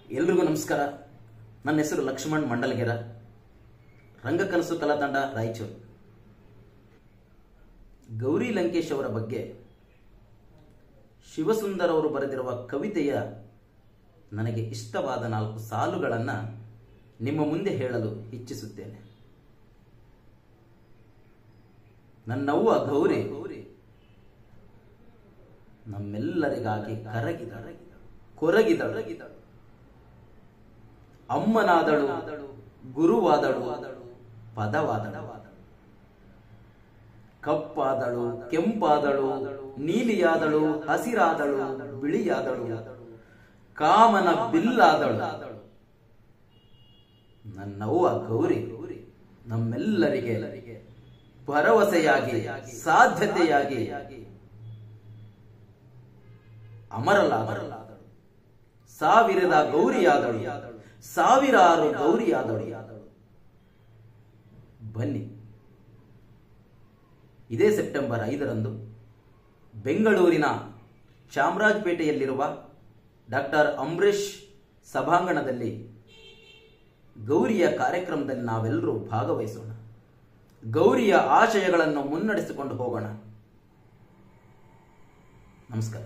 ಎಲ್ರಿಗೂ ನಮಸ್ಕಾರ. ನನ್ನ ಹೆಸರು ಲಕ್ಷ್ಮಣ್ ಮಂಡಲಗೆರ, ರಂಗಕನಸು ಕಲಾತಂಡ, ರಾಯಚೂರು. ಗೌರಿ ಲಂಕೇಶ್ ಅವರ ಬಗ್ಗೆ ಶಿವಸುಂದರ್ ಅವರು ಬರೆದಿರುವ ಕವಿತೆಯ ನನಗೆ ಇಷ್ಟವಾದ 4 ಸಾಲುಗಳನ್ನು ನಿಮ್ಮ ಮುಂದೆ ಹೇಳಲು ಇಚ್ಛಿಸುತ್ತೇನೆ. ನನ್ನವ್ವ ಗೌರಿ ನಮ್ಮೆಲ್ಲರಿಗಾಗಿ ಕೊರಗಿದಳು. ಅಮ್ಮನಾದಳು, ಗುರುವಾದಳು, ಪದವಾದಳು. ಕಪ್ಪಾದಳು, ಕೆಂಪಾದಳು, ನೀಲಿಯಾದಳು, ಹಸಿರಾದಳು, ಬಿಳಿಯಾದಳು, ಕಾಮನ ಬಿಲ್ಲಾದಳು. ನನ್ನವ್ವ ಗೌರಿ ನಮ್ಮೆಲ್ಲರಿಗೆ ಭರವಸೆಯಾಗಿ, ಸಾಧ್ಯತೆಯಾಗಿ ಅಮರಲಾದಳು. ಸಾವಿರದ ಗೌರಿಯಾದಳು, ಸಾವಿರಾರು ಗೌರಿಯಾದಳು. ಬನ್ನಿ, ಇದೇ ಸೆಪ್ಟೆಂಬರ್ 5ರಂದು ಬೆಂಗಳೂರಿನ ಚಾಮರಾಜಪೇಟೆಯಲ್ಲಿರುವ ಡಾಕ್ಟರ್ ಅಂಬರೀಶ್ ಸಭಾಂಗಣದಲ್ಲಿ ಗೌರಿಯ ಕಾರ್ಯಕ್ರಮದಲ್ಲಿ ನಾವೆಲ್ಲರೂ ಭಾಗವಹಿಸೋಣ. ಗೌರಿಯ ಆಶಯಗಳನ್ನು ಮುನ್ನಡೆಸಿಕೊಂಡು ಹೋಗೋಣ. ನಮಸ್ಕಾರ.